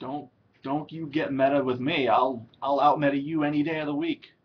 don't don't you get meta with me. I'll out meta you any day of the week.